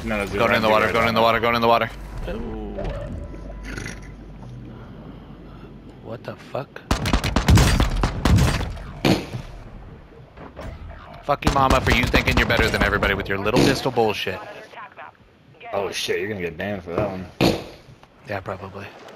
No, no, Going in the water, going in the water, going in the water. Ooh. What the fuck? Fuck you, mama, for you thinking you're better than everybody with your little pistol bullshit. Oh shit, you're gonna get banned for that one. Yeah, probably.